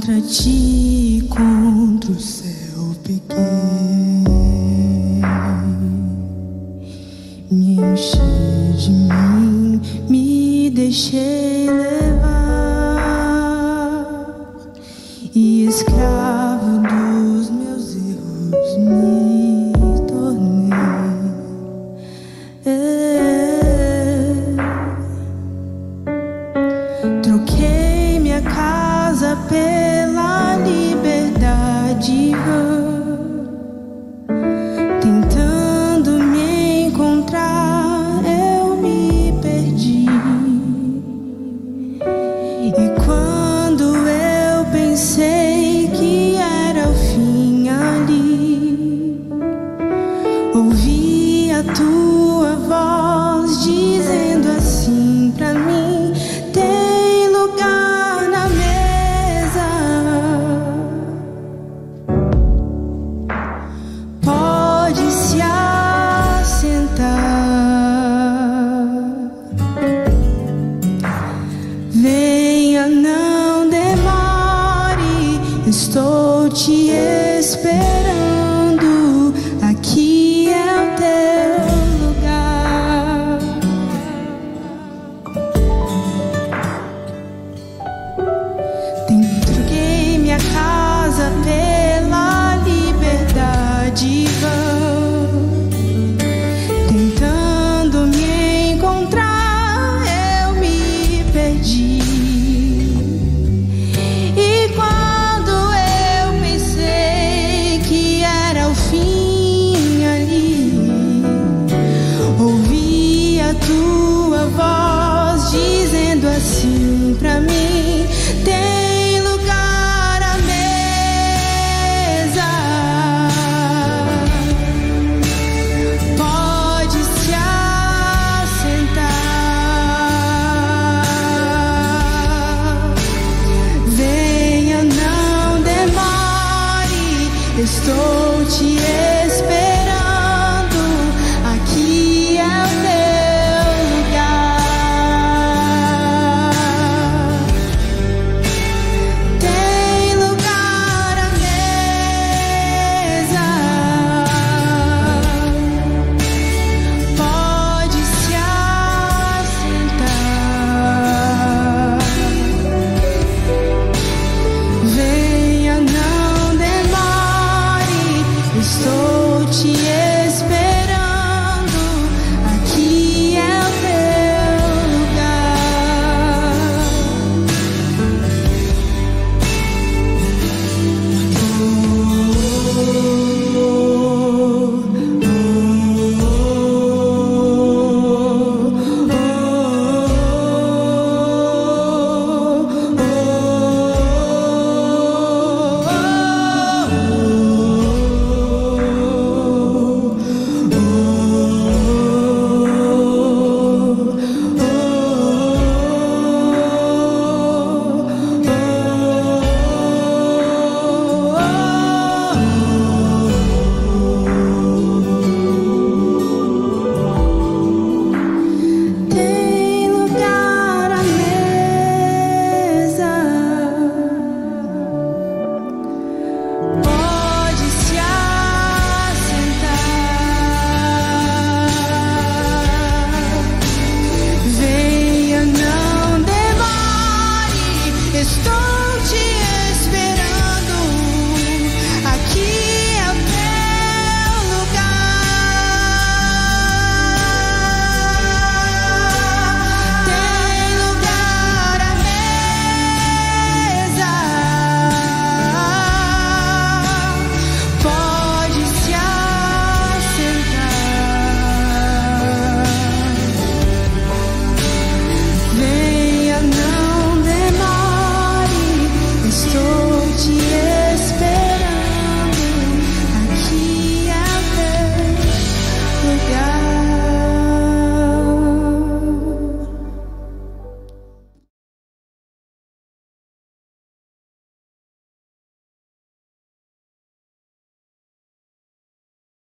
contra ti, contra o céu pequei. Me enchi de mim, me deixei levar, e escravo dos meus erros me tornei. Troquei minha casa pela liberdade, tentando me encontrar, eu me perdi. E quando eu pensei que era o fim ali, ouvi a tua voz dizendo assim pra mim: tem lugar na mesa, pode se assentar. Venha, não demore, estou te esperando. Aqui é o teu lugar. Troquei minha casa pela liberdade, tentando me encontrar, eu me perdi. E quando eu pensei que era o fim ali, ouvi a tua voz dizendo assim pra mim: